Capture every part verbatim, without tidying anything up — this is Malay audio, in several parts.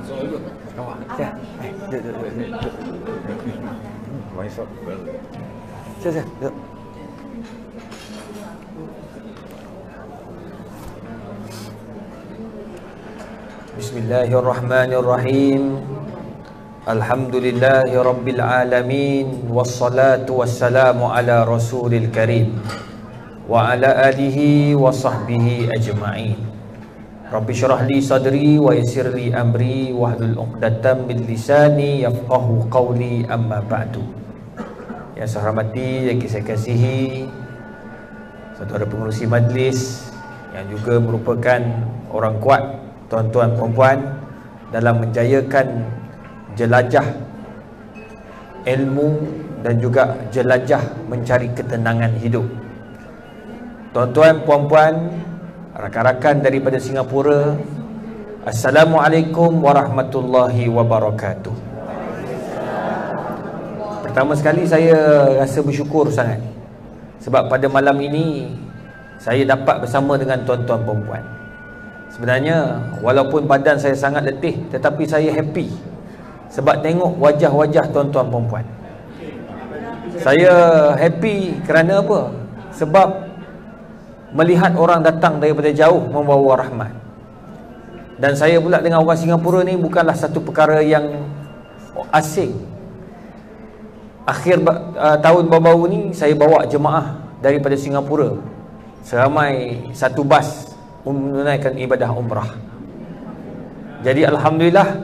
Bismillahirrahmanirrahim. Alhamdulillahi Rabbil Alamin. Wassalatu wassalamu ala Rasulil Karim wa ala alihi wa sahbihi ajma'in. Rabbi syrah li sadri wa yassir li amri wahlul 'uqdatam min lisani yafqahu qawli, amma ba'du. Yang saya hormati, yang saya kasihi saudara pengerusi majlis yang juga merupakan orang kuat, tuan-tuan perempuan, dalam menjayakan jelajah ilmu dan juga jelajah mencari ketenangan hidup. Tuan-tuan, puan-puan, rakan-rakan daripada Singapura, Assalamualaikum warahmatullahi wabarakatuh. Pertama sekali saya rasa bersyukur sangat sebab pada malam ini saya dapat bersama dengan tuan-tuan perempuan. Sebenarnya walaupun badan saya sangat letih, tetapi saya happy sebab tengok wajah-wajah tuan-tuan perempuan. Saya happy kerana apa? Sebab melihat orang datang daripada jauh membawa rahmat. Dan saya pula dengan orang Singapura ni bukanlah satu perkara yang asing. Akhir uh, tahun baru-baru ni saya bawa jemaah daripada Singapura seramai satu bas menunaikan ibadah umrah. Jadi alhamdulillah,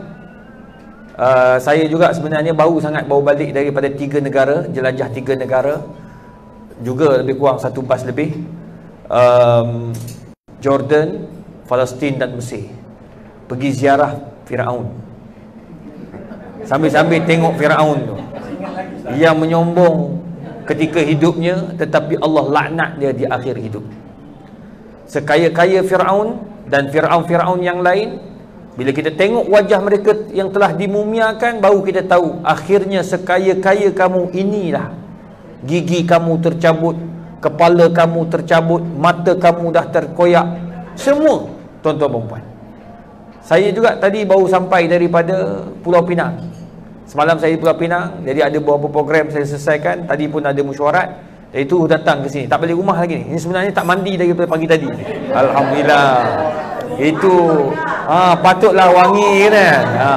uh, saya juga sebenarnya baru sangat baru balik daripada tiga negara, jelajah tiga negara, juga lebih kurang satu bas lebih. Um, Jordan, Palestin dan Mesir. Pergi ziarah Firaun. Sambil-sambil tengok Firaun tu yang menyombong ketika hidupnya, tetapi Allah laknat dia di akhir hidup. Sekaya-kaya Firaun dan Firaun-Firaun yang lain, bila kita tengok wajah mereka yang telah dimumiakan, baru kita tahu akhirnya sekaya-kaya kamu inilah gigi kamu tercabut, kepala kamu tercabut, mata kamu dah terkoyak, semua. Tuan-tuan perempuan, saya juga tadi baru sampai daripada Pulau Pinang. Semalam saya di Pulau Pinang, jadi ada beberapa program saya selesaikan. Tadi pun ada mesyuarat, itu datang ke sini, tak balik rumah lagi ni. Ini sebenarnya tak mandi daripada pagi tadi. Alhamdulillah. Itu ha, patutlah wangi kan. Ha.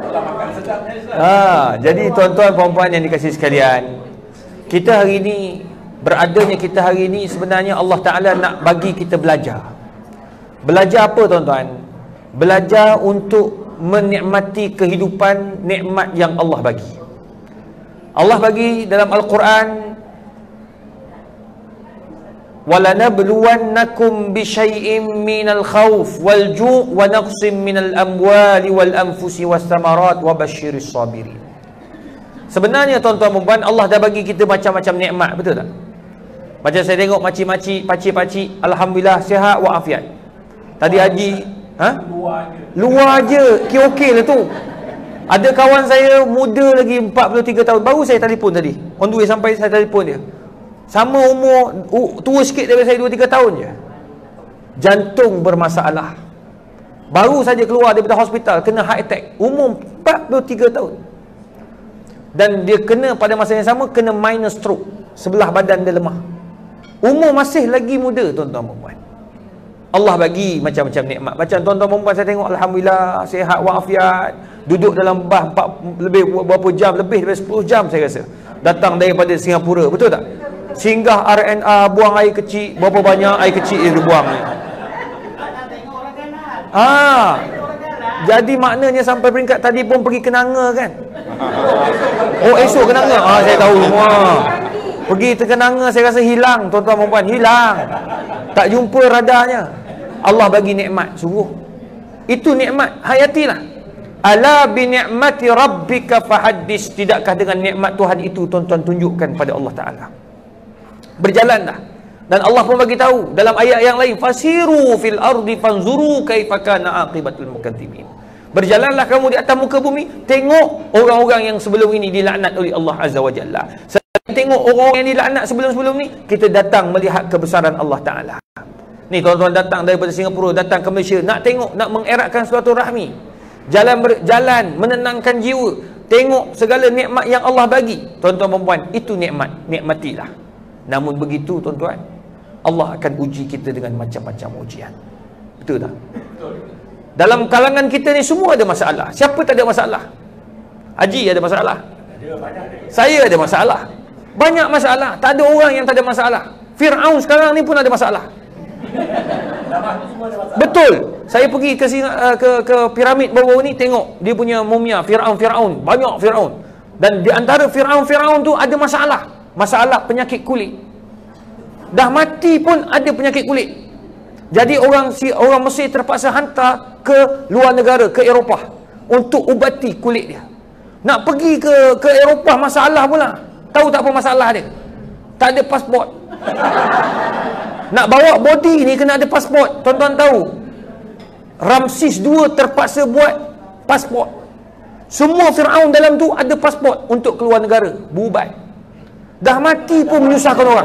Ha, jadi tuan-tuan perempuan yang dikasihi sekalian, kita hari ini, beradanya kita hari ini, sebenarnya Allah Ta'ala nak bagi kita belajar. Belajar apa tuan-tuan? Belajar untuk menikmati kehidupan, nikmat yang Allah bagi. Allah bagi dalam Al-Quran, وَلَنَبْلُوَنَّكُمْ بِشَيْءٍ مِّنَ الْخَوْفِ وَالْجُوعِ وَنَقْصٍ مِّنَ الْأَمْوَالِ وَالْأَنفُسِ وَالثَّمَرَاتِ وَبَشِّرِ الصَّابِرِينَ. Sebenarnya tuan-tuan perempuan, Allah dah bagi kita macam-macam nikmat, betul tak? Macam saya tengok makcik-makcik, pakcik-pakcik, alhamdulillah sihat walafiat. Tadi haji, ha? Luar je, okey-okey lah tu. Ada kawan saya muda lagi, empat puluh tiga tahun, baru saya telefon tadi. On the way sampai saya telefon dia. Sama umur, uh, tua sikit daripada saya, dua tiga tahun je. Jantung bermasalah. Baru saja keluar daripada hospital, kena heart attack. Umur empat puluh tiga tahun. Dan dia kena pada masa yang sama, kena minor stroke. Sebelah badan dia lemah. Umur masih lagi muda, tuan-tuan perempuan. Allah bagi macam-macam nikmat. Macam tuan-tuan perempuan saya tengok, alhamdulillah, sihat walafiat. Duduk dalam bas empat, lebih berapa jam, lebih daripada sepuluh jam saya rasa. Datang daripada Singapura, betul tak? Singgah R and R, buang air kecil. Berapa banyak air kecil dia buang ni. Ah, jadi maknanya sampai peringkat tadi pun pergi Kenanga kan? Oh, esok Kenanga. Ah, saya tahu semua. Pergi ke Kenanga, saya rasa hilang, tuan-tuan perempuan, hilang. Tak jumpa radarnya. Allah bagi nikmat, sungguh. Itu nikmat, hayatilah. Ala bi ni'mati rabbika fahaddis. Tidakkah dengan nikmat Tuhan itu tuan-tuan tunjukkan pada Allah Ta'ala? Berjalanlah. Dan Allah pun bagi tahu dalam ayat yang lain, fasiru fil ardi fanzuru kaifa kana aqibatul mukadzibin. Berjalanlah kamu di atas muka bumi, tengok orang-orang yang sebelum ini dilaknat oleh Allah Azza wa Jalla. Tengok orang-orang yang dilaknat sebelum-sebelum ni, kita datang melihat kebesaran Allah Ta'ala. Ni tuan-tuan datang daripada Singapura, datang ke Malaysia, nak tengok, nak mengeratkan silaturahmi. Jalan berjalan menenangkan jiwa, tengok segala nikmat yang Allah bagi. Tuan-tuan dan puan, itu nikmat, nikmatilah. Namun begitu tuan-tuan, Allah akan uji kita dengan macam-macam ujian. Betul tak? Dalam kalangan kita ni semua ada masalah. Siapa tak ada masalah? Haji ada masalah, saya ada masalah, banyak masalah. Tak ada orang yang tak ada masalah. Fir'aun sekarang ni pun ada masalah. Betul. Saya pergi ke ke ke piramid bawah ni, tengok dia punya mumia Fir'aun Fir'aun, banyak Fir'aun. Dan di antara Fir'aun Fir'aun tu ada masalah, masalah penyakit kulit. Dah mati pun ada penyakit kulit. Jadi orang si orang Mesir terpaksa hantar ke luar negara, ke Eropah untuk ubati kulit dia. Nak pergi ke ke Eropah masalah pula. Tahu tak apa masalah dia? Tak ada pasport. Nak bawa body ni kena ada pasport. Tuan-tuan tahu, Ramses kedua terpaksa buat pasport. Semua Fir'aun dalam tu ada pasport untuk keluar negara, berubat. Dah mati pun menyusahkan orang.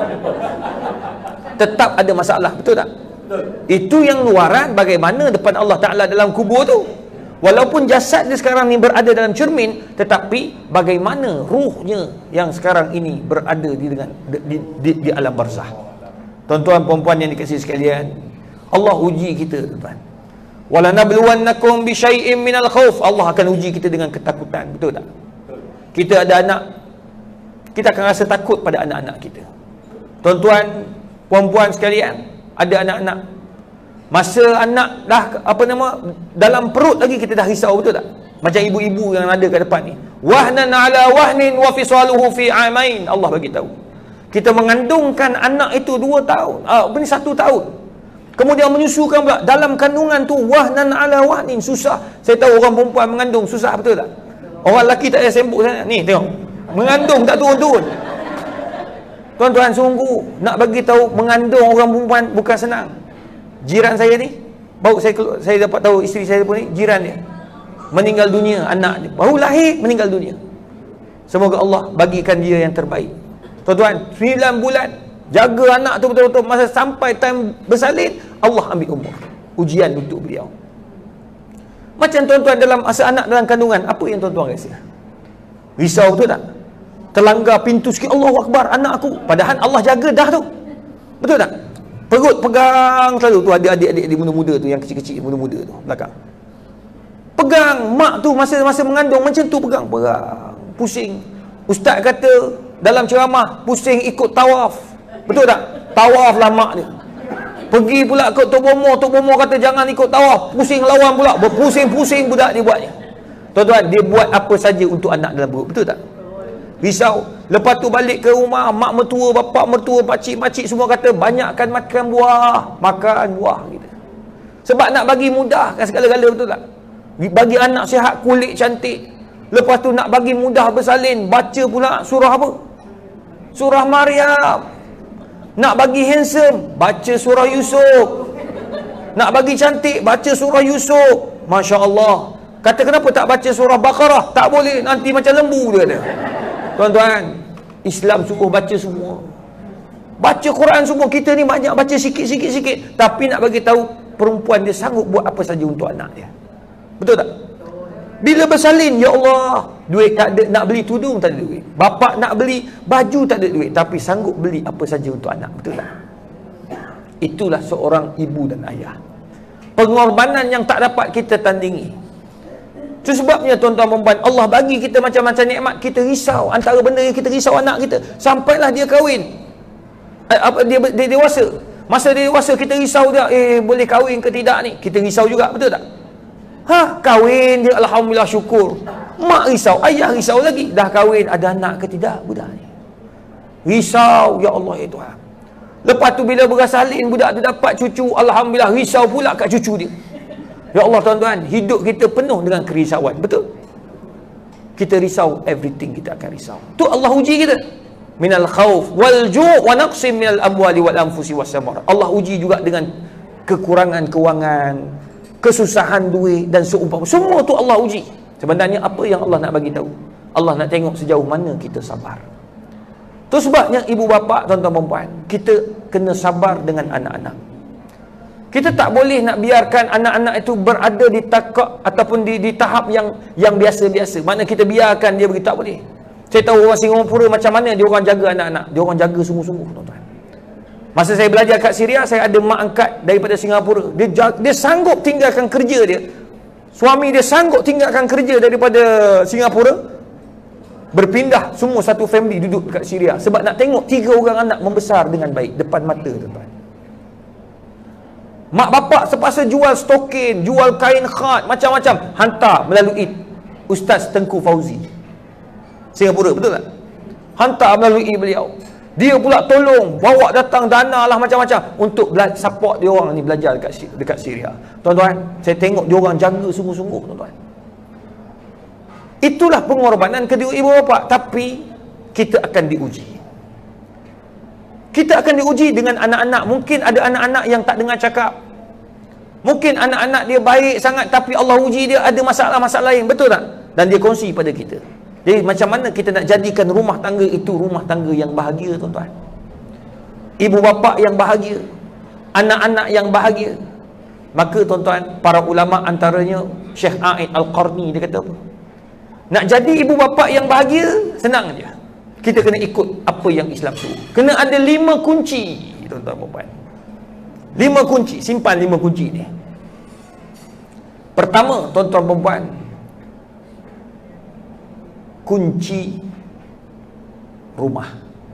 Tetap ada masalah, betul tak? Itu yang luaran, bagaimana depan Allah Ta'ala dalam kubur tu. Walaupun jasad dia sekarang ni berada dalam cermin, tetapi bagaimana ruhnya yang sekarang ini berada di dengan di, di, di alam barzah. Tuan-tuan puan-puan yang dikasihi sekalian, Allah uji kita, tuan. Wala nabluwannakum bi syai'in minal khauf. Allah akan uji kita dengan ketakutan, betul tak? Kita ada anak, kita akan rasa takut pada anak-anak kita. Tuan-tuan puan-puan sekalian, ada anak-anak, masa anak dah apa nama dalam perut lagi kita dah risau, betul tak? Macam ibu-ibu yang ada kat depan ni, wahnan ala wahnin wa fisaluhu fi amain. Allah bagi tahu, kita mengandungkan anak itu dua tahun, ah ini satu tahun, kemudian menyusukan pula dalam kandungan tu, wahnan ala wahnin, susah. Saya tahu orang perempuan mengandung susah, betul tak? Orang lelaki tak payah sembuk sana. Ni tengok, mengandung tak turun-turun. Tuan-tuan, sungguh nak bagi tahu, mengandung orang perempuan bukan senang. Jiran saya ni, baru saya keluar, saya dapat tahu isteri saya pun ni, jiran dia meninggal dunia, anak dia baru lahir meninggal dunia. Semoga Allah bagikan dia yang terbaik. Tuan-tuan, sembilan bulan jaga anak tu betul-betul, masa sampai time bersalin, Allah ambil umur. Ujian untuk beliau. Macam tuan-tuan dalam masa anak dalam kandungan, apa yang tuan-tuan rasa? Risau, betul tak? Terlanggar pintu sikit, Allahu Akbar, anak aku, padahal Allah jaga dah tu, betul tak? Perut pegang selalu tu, ada adik-adik muda-muda tu, yang kecil-kecil muda-muda tu belakang, pegang mak tu masa masa mengandung, macam tu pegang, pegang, pusing. Ustaz kata dalam ceramah, pusing ikut tawaf, betul tak? Tawaf lah mak dia. Pergi pula ke Tok Bomo, Tok Bomo kata jangan ikut tawaf, pusing lawan pula, berpusing-pusing budak dia buat ni. Tuan-tuan, dia buat apa saja untuk anak dalam perut, betul tak? Risau. Lepas tu balik ke rumah, mak mertua, bapak mertua, pakcik-pakcik semua kata banyakkan makan buah, makan buah gitu. Sebab nak bagi mudah kan segala-gala, betul tak? Bagi anak sihat, kulit cantik. Lepas tu nak bagi mudah bersalin, baca pula surah apa? Surah Maryam. Nak bagi handsome, baca surah Yusuf. Nak bagi cantik, baca surah Yusuf. Masya Allah. Kata kenapa tak baca surah Baqarah? Tak boleh, nanti macam lembu dia ada. Tuan-tuan, Islam suruh baca semua, baca Quran semua. Kita ni banyak baca sikit-sikit-sikit, tapi nak bagi tahu perempuan dia sanggup buat apa saja untuk anak dia, betul tak? Bila bersalin, ya Allah, duit tak ada, nak beli tudung tak ada duit, bapak nak beli baju tak ada duit, tapi sanggup beli apa saja untuk anak, betul tak? Itulah seorang ibu dan ayah, pengorbanan yang tak dapat kita tandingi. Itu sebabnya tuan-tuan perempuan, Allah bagi kita macam-macam nikmat, kita risau. Antara benda yang kita risau anak kita, sampailah dia kahwin, apa dia, dia dewasa. Masa dia dewasa kita risau dia, eh boleh kahwin ke tidak ni, kita risau juga, betul tak? Ha, kahwin dia, alhamdulillah, syukur. Mak risau, ayah risau lagi, dah kahwin, ada anak ke tidak budak ni, risau, ya Allah ya Tuhan. Lepas tu bila bersalin budak tu dapat cucu, alhamdulillah, risau pula kat cucu dia. Ya Allah tuan-tuan, hidup kita penuh dengan kerisauan, betul? Kita risau, everything kita akan risau. Tu Allah uji kita. Minal khauf wal ju' wa naqsim minal amwali wal anfusi was samar. Allah uji juga dengan kekurangan kewangan, kesusahan duit dan seumpama. Semua tu Allah uji. Sebenarnya apa yang Allah nak bagi tahu? Allah nak tengok sejauh mana kita sabar. Tu sebabnya ibu bapa, tuan-tuan perempuan, kita kena sabar dengan anak-anak. Kita tak boleh nak biarkan anak-anak itu berada di takak ataupun di, di tahap yang yang biasa-biasa. Mana kita biarkan dia begitu, tak boleh. Saya tahu orang Singapura macam mana dia orang jaga anak-anak. Dia orang jaga sungguh-sungguh, tuan-tuan. Masa saya belajar kat Syria, saya ada mak angkat daripada Singapura. Dia dia sanggup tinggalkan kerja dia. Suami dia sanggup tinggalkan kerja daripada Singapura, berpindah semua satu family duduk dekat Syria sebab nak tengok tiga orang anak membesar dengan baik depan mata, tuan-tuan. Mak bapak sepasa jual stokin, jual kain khat, macam-macam, hantar melalui Ustaz Tengku Fauzi, Singapura, betul tak? Hantar melalui beliau. Dia pula tolong, bawa datang dana lah macam-macam untuk support dia orang ni belajar dekat dekat Syria. Tuan-tuan, saya tengok dia orang jaga sungguh-sungguh, tuan-tuan. Itulah pengorbanan kedua ibu bapa. Tapi kita akan diuji. Kita akan diuji dengan anak-anak. Mungkin ada anak-anak yang tak dengar cakap. Mungkin anak-anak dia baik sangat, tapi Allah uji dia ada masalah-masalah lain, betul tak? Dan dia kongsi pada kita. Jadi macam mana kita nak jadikan rumah tangga itu rumah tangga yang bahagia, tuan-tuan? Ibu bapa yang bahagia, anak-anak yang bahagia. Maka tuan-tuan, para ulama antaranya Syekh A'id Al-Qarni, dia kata apa? Nak jadi ibu bapa yang bahagia, senang je. Kita kena ikut apa yang Islam suruh. Kena ada lima kunci, tuan-tuan puan. Lima kunci, simpan lima kunci ni. Pertama, tuan-tuan puan, kunci rumah.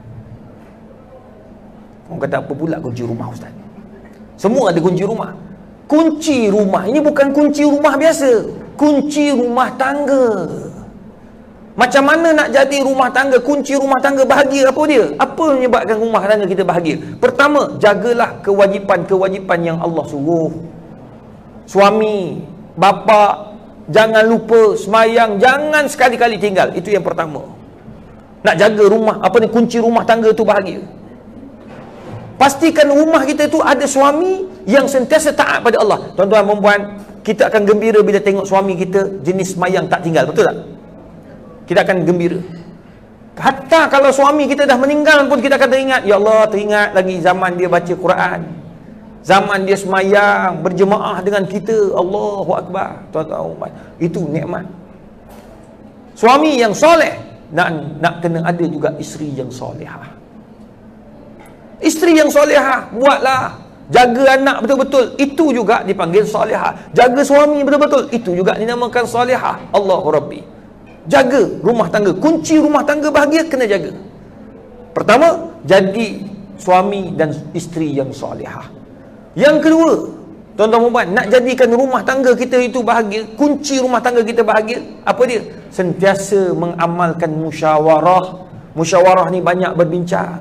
Orang kata apa pula kunci rumah, Ustaz? Semua ada kunci rumah. Kunci rumah ini bukan kunci rumah biasa, kunci rumah tangga. Macam mana nak jadi rumah tangga, kunci rumah tangga bahagia, apa dia? Apa menyebabkan rumah tangga kita bahagia? Pertama, jagalah kewajipan-kewajipan yang Allah suruh. Suami, bapa, jangan lupa semayang, jangan sekali-kali tinggal. Itu yang pertama. Nak jaga rumah, apa ni, kunci rumah tangga tu bahagia. Pastikan rumah kita tu ada suami yang sentiasa taat pada Allah. Tuan-tuan dan puan, kita akan gembira bila tengok suami kita jenis semayang tak tinggal, betul tak? Kita akan gembira. Hatta kalau suami kita dah meninggal pun kita akan teringat, ya Allah, teringat lagi zaman dia baca Quran, zaman dia semayang berjemaah dengan kita. Allahu Akbar. Tuan-tuan, itu nikmat. Suami yang soleh, nak nak kena ada juga isteri yang solehah. Isteri yang solehah, buatlah. Jaga anak betul-betul, itu juga dipanggil solehah. Jaga suami betul-betul, itu juga dinamakan solehah. Allahu Rabbi. Jaga rumah tangga. Kunci rumah tangga bahagia kena jaga. Pertama, jadi suami dan isteri yang solehah. Yang kedua, tuan-tuan puan, nak jadikan rumah tangga kita itu bahagia, kunci rumah tangga kita bahagia, apa dia? Sentiasa mengamalkan musyawarah. Musyawarah ni banyak berbincang.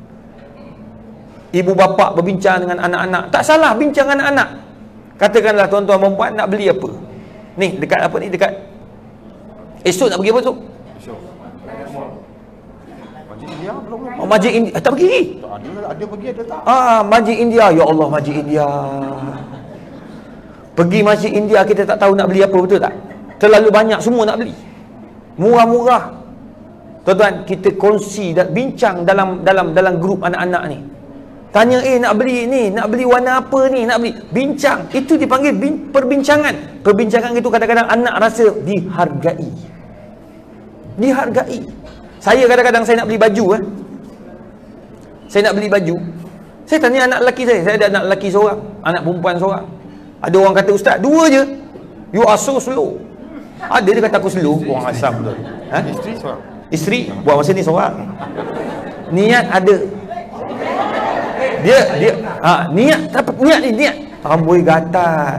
Ibu bapa berbincang dengan anak-anak. Tak salah bincang anak-anak. Katakanlah tuan-tuan dan puan nak beli apa? Ni dekat apa ni, dekat esok nak pergi apa esok? Esok. Masjid India belum. Oh, Masjid India. Tak pergi. Tak ada, ada pergi ada tak? Ah, Masjid India. Ya Allah, Masjid India. Pergi Masjid India kita tak tahu nak beli apa, betul tak? Terlalu banyak semua nak beli. Murah-murah. Tuan-tuan, kita kongsi dan bincang dalam dalam dalam grup anak-anak ni. Tanya, eh nak beli ni, nak beli warna apa ni, nak beli. Bincang. Itu dipanggil bin, perbincangan. Perbincangan itu kadang-kadang anak rasa dihargai. Dihargai. Saya kadang-kadang saya nak beli baju eh. Saya nak beli baju. Saya tanya anak lelaki saya. Saya ada anak lelaki seorang, anak perempuan seorang. Ada orang kata, Ustaz, dua je. You are so slow. Ada dia kata aku slow. Orang asam betul. Ha? Isteri seorang. Isteri buat masa ni seorang. Niat ada. Dia dia ha, niat tapi niat ni niat amboi gatal.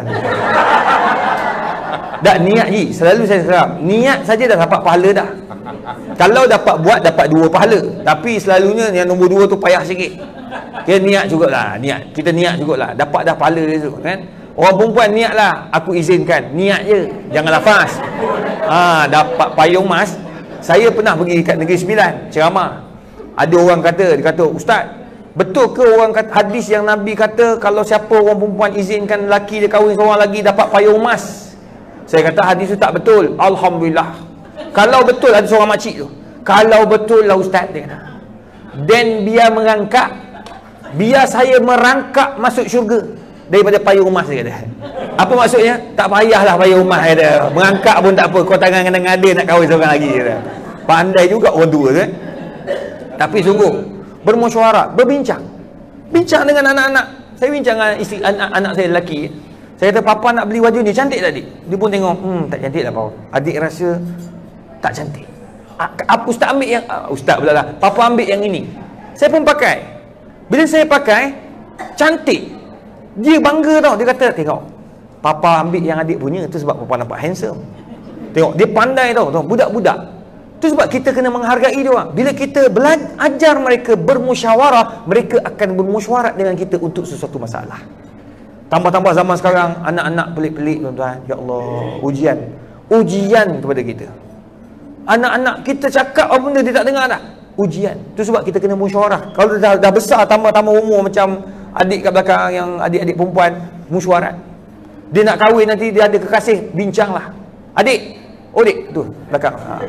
Dak niat je, selalu saya serap. Niat saja dah dapat pahala dah. Kalau dapat buat dapat dua pahala. Tapi selalunya yang nombor dua tu payah sikit. Kita niat jugalah, niat. Kita niat jugalah, dapat dah pahala dia tu kan. Orang perempuan niatlah, aku izinkan. Niat je, jangan lafaz. Ha, dapat payung emas. Saya pernah pergi kat Negeri Sembilan ceramah. Ada orang kata, dia kata, Ustaz, betul ke orang kata, hadis yang Nabi kata kalau siapa orang perempuan izinkan lelaki dia kahwin seorang lagi dapat payung emas? Saya kata hadis tu tak betul. Alhamdulillah. Kalau betul, ada seorang makcik tu, kalau betul lah Ustaz, dia kata, dan biar merangkak, biar saya merangkak masuk syurga. daripada payung emas, dia kata. Apa maksudnya? Tak payahlah payung emas, kata. Mengangkat pun tak apa, kau tangan kena ngada nak kahwin seorang lagi, kata. Pandai juga orang tua tu, eh? Tapi sungguh bermusyawarah, berbincang, bincang dengan anak-anak. Saya bincang dengan isteri, anak, anak saya lelaki. Saya kata, papa nak beli baju ni, cantik tak, adik? Dia pun tengok, hmm, tak cantik lah, papa. Adik rasa tak cantik. Apa ustaz ambil yang, uh, ustaz pula lah, papa ambil yang ini. Saya pun pakai. Bila saya pakai, cantik. Dia bangga tau. Dia kata, tengok, papa ambil yang adik punya, itu sebab papa nampak handsome. Tengok, dia pandai tau, tau budak-budak. Itu sebab kita kena menghargai dia orang. Bila kita belajar mereka bermusyawarah, mereka akan bermusyawarah dengan kita untuk sesuatu masalah. Tambah-tambah zaman sekarang, anak-anak pelik-pelik, tuan-tuan. Ya Allah, ujian. Ujian kepada kita. Anak-anak kita cakap apa benda dia tak dengar tak? Ujian. Itu sebab kita kena musyawarah. Kalau dah, dah besar, tambah-tambah umur macam adik kat belakang, yang adik-adik perempuan, musyawarah. Dia nak kahwin nanti, dia ada kekasih, bincanglah. Adik, oh dik, tu belakang. Ha.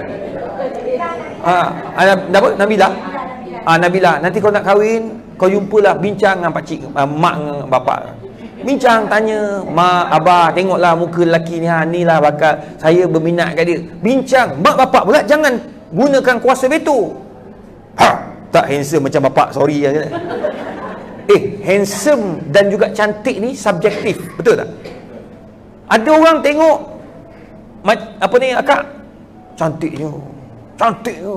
Ha, apa? Nabila. Ah, Nabila, nanti kau nak kahwin, kau jumpalah, bincang dengan pakcik, uh, mak dengan bapak. Bincang, tanya, mak, abah, tengoklah muka lelaki ni, ha, ni lah bakal saya berminat kat dia. Bincang, mak bapak pula jangan gunakan kuasa veto. Ha, tak handsome macam bapak, sorry. Eh, handsome dan juga cantik ni subjektif, betul tak? Ada orang tengok, apa ni akak, cantiknya, cantiknya.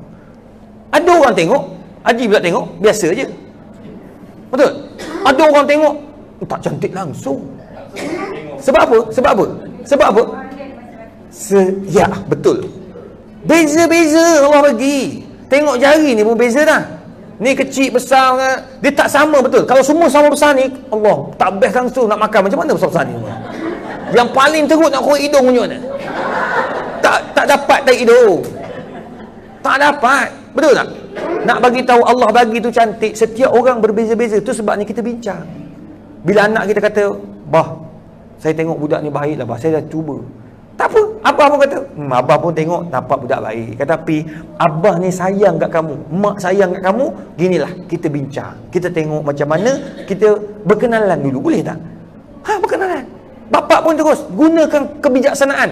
Ada orang tengok, Haji pula tengok, biasa je. Betul? Ada orang tengok, tak cantik langsung. Sebab apa? Sebab apa? Sebab apa? Se ya, betul. Beza-beza Allah bagi. Tengok jari ni pun beza dah. Ni kecil, besar, dia tak sama, betul. Kalau semua sama besar ni, Allah, tak best langsung nak makan. Macam mana besar-besar ni? Yang paling teruk nak korek hidung punya mana? Tak, tak dapat tarik hidung. Tak dapat. Betul tak? Nak bagi tahu Allah bagi tu cantik. Setiap orang berbeza-beza. Tu sebabnya kita bincang. Bila anak kita kata, bah, saya tengok budak ni baik lah, bah, saya dah cuba. Tak apa. Abah pun kata, hmm, abah pun tengok nampak budak baik. Kata, tapi abah ni sayang kat kamu, mak sayang kat kamu. Ginilah, kita bincang, kita tengok macam mana, kita berkenalan dulu. Boleh tak? Ha, berkenalan. Bapak pun terus gunakan kebijaksanaan.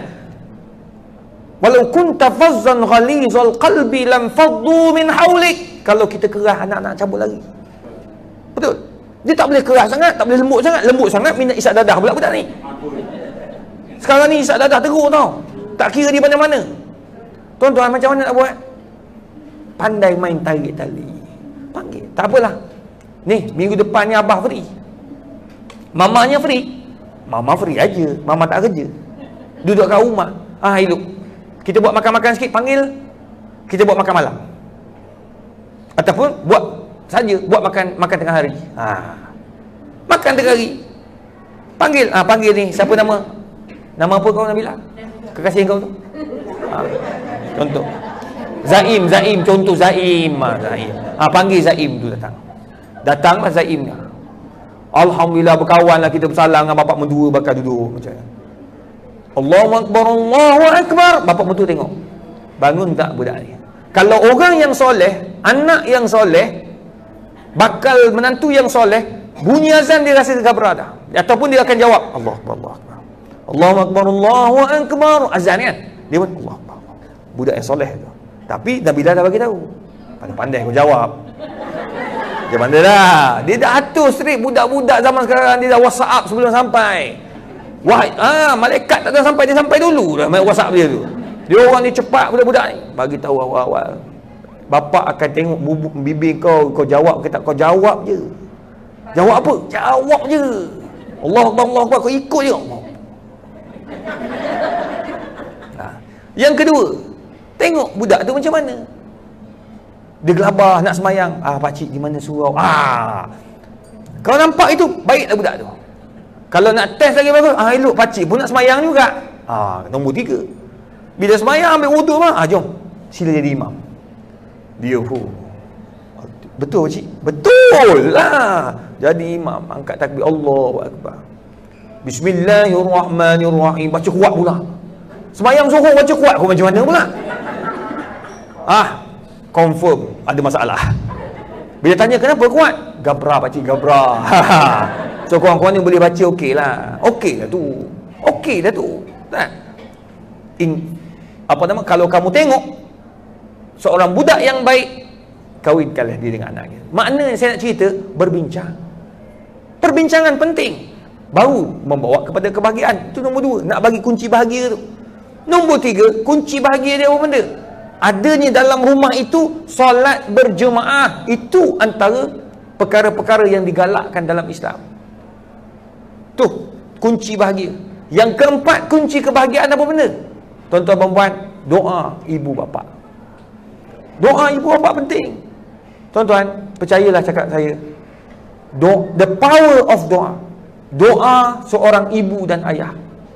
Walau kunta fazzan ghalizal qalbi lam faddu min haulik. Kalau kita kerah, anak-anak cabut lari. Betul? Dia tak boleh keras sangat, tak boleh lembut sangat. Lembut sangat, minat isap dadah pula budak ni. Sekarang ni isap dadah teruk tau. Tak kira di mana-mana. Tuan-tuan, macam mana nak buat? Pandai main tarik tali. Panggil. Tak apalah. Ni, minggu depan ni abah free. Mamanya free. Mama free aja. Mama tak kerja. Duduk kat rumah. Ah, hidup. Kita buat makan-makan sikit, panggil. Kita buat makan malam. Ataupun buat saja, buat makan makan tengah hari. Ha. Makan tengah hari. Panggil, ah, panggil ni, siapa nama? Nama apa kau, Nabila? Kekasih kau tu? Ha. Contoh. Zaim, Zaim, contoh Zaim. Ha, Zaim. Ha, panggil Zaim tu datang. Datanglah Zaim ni. Alhamdulillah, berkawan lah, kita bersalang dengan bapak mendua, bakal duduk macam ni. Allahu Akbar, Allahu Akbar. Bapak mentua tengok. Bangun tak budak ni? Kalau orang yang soleh, anak yang soleh, bakal menantu yang soleh, bunyi azan dia rasa tergabra dah. Ataupun dia akan jawab, Allah Akbar, Allah Akbar. Allahu Akbar, Allahu Akbar. Azan kan? Dia pun, Allah Akbar. Budak yang soleh tu. Tapi Nabilah dah bagi tahu. Pandai-pandai kau jawab. Dia pandai dah. Dia dah atur straight budak-budak zaman sekarang. Dia dah WhatsApp sebelum sampai. Wah, ah, malaikat tak dah sampai, dia sampai dulu dah main WhatsApp dia tu. Dia orang ni cepat budak-budak ni. Bagi tahu awal-awal. Bapak akan tengok bubuk bibir kau, kau jawab ke tak, kau jawab je. Jawab apa? Jawab je. Allah Akbar, Allah Akbar, kau ikut je. Nah. Yang kedua, tengok budak tu macam mana. Dia gelabah nak semayang. Ah, pakcik di mana surau? Ah. Kau nampak itu, baiklah budak tu. Kalau nak test lagi bagus, ah, elok pakcik pun nak semayang juga. Ah, nombor tiga. Bila semayang ambil wuduk mah, ah, jom. Sila jadi imam. Dia, oh, betul pakcik? Betul lah. Jadi imam, angkat takbir, Allahu Akbar. Bismillahirrahmanirrahim. Baca kuat pula. Semayang suruh baca kuat, kau macam mana pula? Ah, confirm ada masalah. Bila tanya kenapa kuat? Gabra pakcik, gabra. So korang-korang ni boleh baca okey lah. Okey dah tu. Okey dah tu. Tak? In, apa nama, kalau kamu tengok seorang budak yang baik, kawinkanlah dia dengan anak dia. Makna yang saya nak cerita, berbincang. Perbincangan penting baru membawa kepada kebahagiaan. Itu nombor dua, nak bagi kunci bahagia tu. Nombor tiga, kunci bahagia dia apa benda? Adanya dalam rumah itu solat berjemaah. Itu antara perkara-perkara yang digalakkan dalam Islam. Tu kunci bahagia. Yang keempat, kunci kebahagiaan apa benda? Tuan-tuan perempuan, doa ibu bapa. Doa ibu bapa penting. Tuan-tuan, percayalah cakap saya, Do, the power of doa. Doa seorang ibu dan ayah.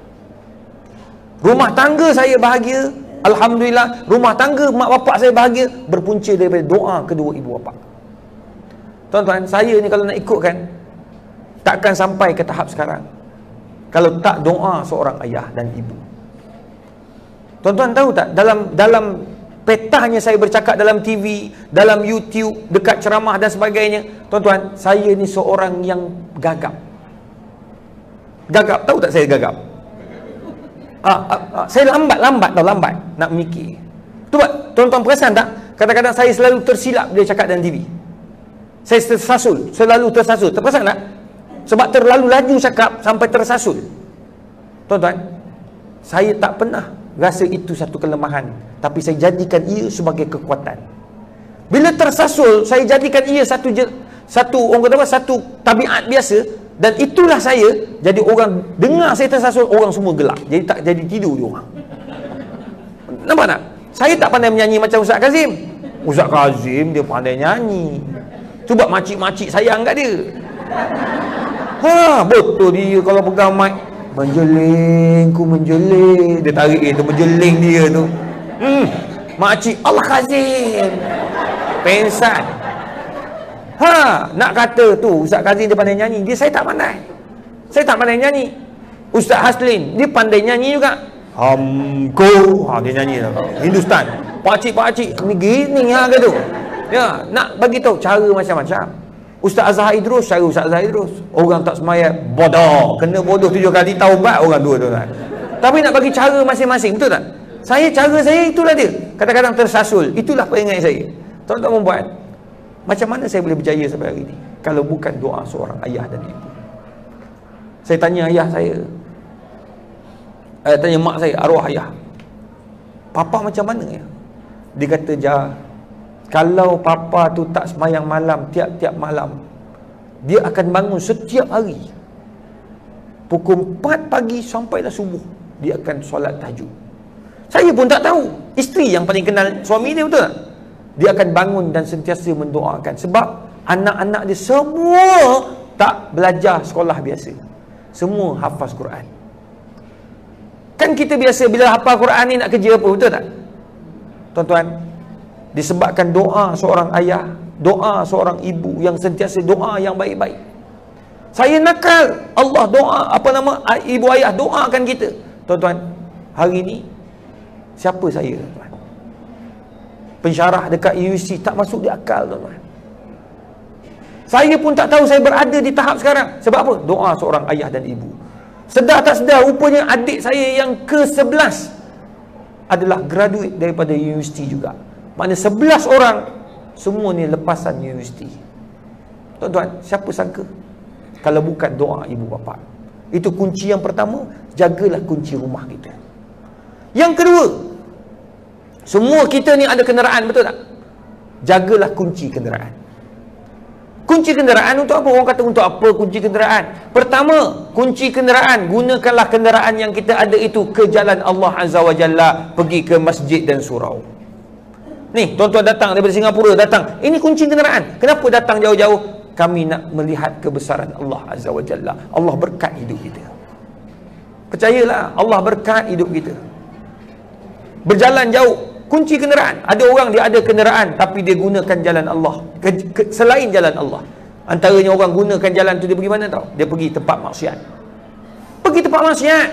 Rumah tangga saya bahagia, alhamdulillah. Rumah tangga mak bapak saya bahagia berpunca daripada doa kedua ibu bapa. Tuan-tuan, saya ni kalau nak ikutkan, takkan sampai ke tahap sekarang kalau tak doa seorang ayah dan ibu. Tuan-tuan tahu tak, dalam dalam petahnya saya bercakap dalam T V, dalam YouTube, dekat ceramah dan sebagainya, tuan-tuan, saya ni seorang yang gagap. Gagap, tahu tak saya gagap? Ah, ah, ah, saya lambat-lambat tau, lambat nak mikir. Tu tuan-tuan perasan tak? Kadang-kadang saya selalu tersilap dia cakap dalam T V. Saya tersasul, selalu tersasul. Terperasan tak? Sebab terlalu laju cakap sampai tersasul. Tuan-tuan, saya tak pernah rasa itu satu kelemahan, tapi saya jadikan ia sebagai kekuatan. Bila tersasul, saya jadikan ia satu satu orang kata apa, satu tabiat biasa, dan itulah saya. Jadi orang dengar saya tersasul, orang semua gelak. Jadi tak jadi tidur dia orang. Nampak tak? Saya tak pandai menyanyi macam Ustaz Kazim. Ustaz Kazim dia pandai nyanyi. Cuba makcik-makcik sayang kat dia. Ha, betul dia kalau pegang mic, menjeling ku menjeling, dia tarik itu menjeling dia tu. Hmm, makcik Allah Kazim pensan. Ha, nak kata tu Ustaz Kazim dia pandai nyanyi, dia saya tak pandai. Saya tak pandai nyanyi. Ustaz Haslin dia pandai nyanyi juga. Hamko, ha, dia nyanyi lah Hindustan. Pakcik-pakcik ni gini ha ke tu. Ya, nak bagi tahu cara macam-macam. Ustaz Azhar Idrus, cara Ustaz Azhar Idrus. Orang tak semayang, bodoh. Kena bodoh tujuh kali taubat orang dua tu kan. Tapi nak bagi cara masing-masing, betul tak? Saya, cara saya itulah dia. Kadang-kadang tersasul. Itulah peringatan saya. Tuan-tuan membuat. Macam mana saya boleh berjaya sampai hari ini kalau bukan doa seorang ayah dan ibu? Saya tanya ayah saya. Saya tanya mak saya, arwah ayah. Papa macam mana ya? Dia kata, Jah, kalau papa tu tak semayang malam tiap-tiap malam, dia akan bangun setiap hari pukul empat pagi sampailah subuh, dia akan solat tahajud. Saya pun tak tahu. Isteri yang paling kenal suami dia, betul tak? Dia akan bangun dan sentiasa mendoakan. Sebab anak-anak dia semua tak belajar sekolah biasa, semua hafaz Quran. Kan kita biasa bila hafal Quran ni nak kerja apa, betul tak? Tuan-tuan, disebabkan doa seorang ayah, doa seorang ibu yang sentiasa doa yang baik-baik. Saya nakal, Allah doa, apa nama, ibu ayah doakan kita. Tuan-tuan, hari ini siapa saya, tuan-tuan? Pensyarah dekat U S C tak masuk di akal, tuan-tuan. Saya pun tak tahu saya berada di tahap sekarang. Sebab apa? Doa seorang ayah dan ibu. Sedar tak sedar, rupanya adik saya yang ke sebelas adalah graduate daripada universiti juga. Maknanya sebelas orang semua ni lepasan universiti. Tuan-tuan, siapa sangka kalau bukan doa ibu bapa. Itu kunci yang pertama. Jagalah kunci rumah kita. Yang kedua, semua kita ni ada kenderaan, betul tak? Jagalah kunci kenderaan. Kunci kenderaan untuk apa? Orang kata untuk apa kunci kenderaan? Pertama, kunci kenderaan, gunakanlah kenderaan yang kita ada itu ke jalan Allah Azza wa Jalla, pergi ke masjid dan surau. Ni, tuan-tuan datang daripada Singapura, datang. Ini kunci kenderaan. Kenapa datang jauh-jauh? Kami nak melihat kebesaran Allah Azza wa Jalla. Allah berkat hidup kita. Percayalah, Allah berkat hidup kita. Berjalan jauh, kunci kenderaan. Ada orang dia ada kenderaan tapi dia gunakan jalan Allah ke, ke, selain jalan Allah. Antaranya orang gunakan jalan tu dia pergi mana tau? Dia pergi tempat maksiat. Pergi tempat maksiat.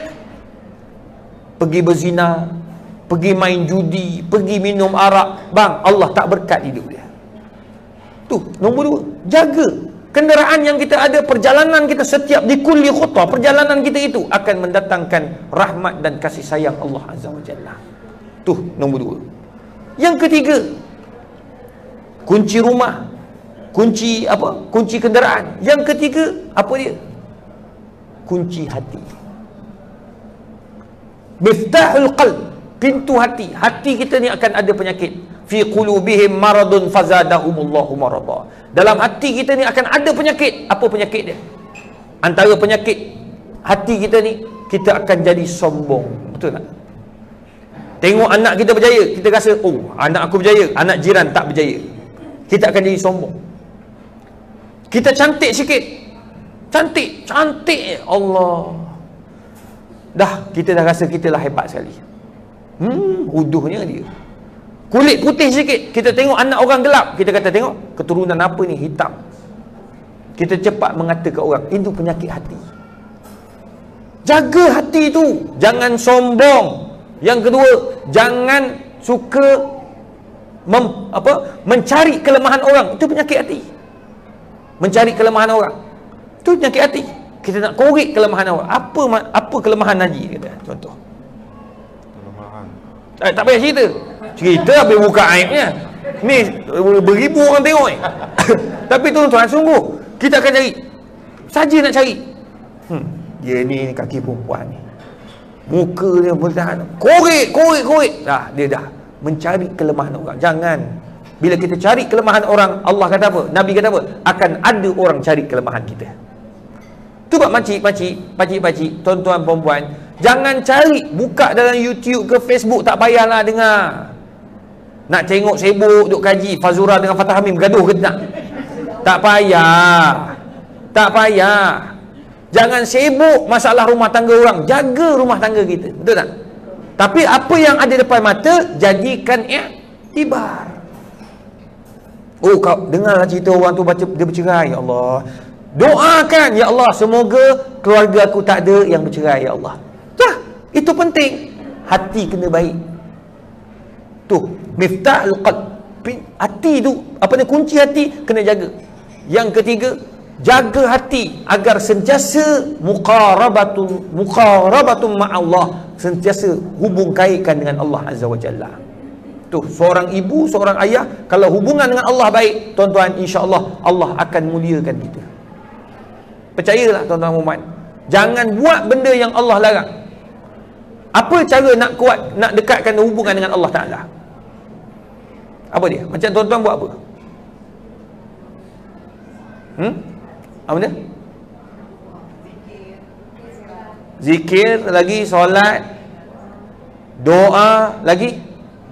Pergi berzina, pergi main judi, pergi minum arak. Bang, Allah tak berkat hidup dia. Tu, nombor dua, jaga Kenderaan yang kita ada, perjalanan kita setiap di kulli khutbah, perjalanan kita itu akan mendatangkan rahmat dan kasih sayang Allah Azza wa Jalla. Tuh nombor dua. Yang ketiga, kunci rumah, kunci apa? Kunci kenderaan. Yang ketiga, apa dia? Kunci hati. Miftahul qalb, pintu hati. Hati kita ni akan ada penyakit. Fi qulubihim maradun fazadahumullahu marada. Dalam hati kita ni akan ada penyakit. Apa penyakit dia? Antara penyakit hati kita ni, kita akan jadi sombong. Betul tak? Tengok anak kita berjaya, kita rasa, oh, anak aku berjaya, anak jiran tak berjaya. Kita akan jadi sombong. Kita cantik sikit, cantik, cantik, Allah, dah, kita dah rasa kita lah hebat sekali. Hmm, huduhnya dia. Kulit putih sikit, kita tengok anak orang gelap, kita kata, tengok keturunan apa ni, hitam. Kita cepat mengatakan orang, itu penyakit hati. Jaga hati tu, jangan sombong. Yang kedua, jangan suka mem, apa, mencari kelemahan orang. Itu penyakit hati. Mencari kelemahan orang, itu penyakit hati. Kita nak korek kelemahan orang. Apa apa kelemahan Haji, kata, contoh. Kelemahan. Eh, tak payah cerita. Cerita habis buka aibnya. Ni beribu orang tengok ni. Tapi tuan-tuan, sungguh kita akan cari. Saja nak cari. Hmm, dia ni kaki perempuan ni. Muka dia bertahan. Korek, korek, korek. Dah, dia dah mencari kelemahan orang. Jangan. Bila kita cari kelemahan orang, Allah kata apa? Nabi kata apa? Akan ada orang cari kelemahan kita. Tu buat makcik, pakcik, pakcik, pakcik, tuan-tuan, perempuan, jangan cari, buka dalam YouTube ke Facebook, tak payahlah dengar. Nak tengok sibuk duk kaji Fazura dengan Fatah Hamim gaduh ke tak? Tak payah. Tak payah. Jangan sibuk masalah rumah tangga orang, jaga rumah tangga kita. Betul tak? Tapi apa yang ada depan mata, jadikan iktibar. Oh, kau dengarlah cerita orang tu baca dia bercerai, ya Allah. Doakan, ya Allah, semoga keluarga aku tak ada yang bercerai, ya Allah. Dah, itu penting. Hati kena baik. Tu, miftahul qalb. Hati tu, apa ni, kunci hati kena jaga. Yang ketiga, jaga hati agar sentiasa muqarabatun muqarabatun ma'allah, sentiasa hubung kaitkan dengan Allah Azza wa Jalla. Tuh, seorang ibu, seorang ayah, kalau hubungan dengan Allah baik, tuan-tuan, insya-Allah Allah akan muliakan kita. Percayalah tuan-tuan Muhammad, jangan buat benda yang Allah larang. Apa cara nak kuat, nak dekatkan hubungan dengan Allah Ta'ala? Apa dia? Macam tuan-tuan buat apa? Hmm? Apa dia? Zikir lagi, solat, doa lagi,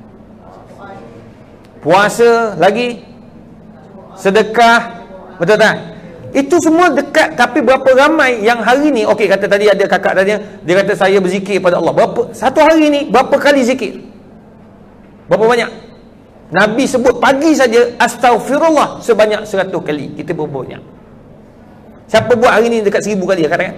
puasa lagi, sedekah, betul tak? Itu semua dekat. Tapi berapa ramai yang hari ni, okey, kata tadi ada kakak tadi, dia kata saya berzikir pada Allah. Berapa satu hari ni berapa kali zikir? Berapa banyak? Nabi sebut pagi saja astaghfirullah sebanyak seratus kali. Kita berapa banyak? Siapa buat hari ni dekat seribu kali, katakan?